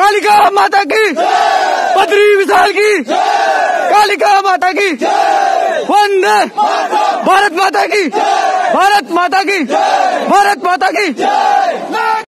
कालिका माता की, बद्री विशाल की, कालिका माता की, वंदे भारत माता की, भारत माता की, भारत माता की।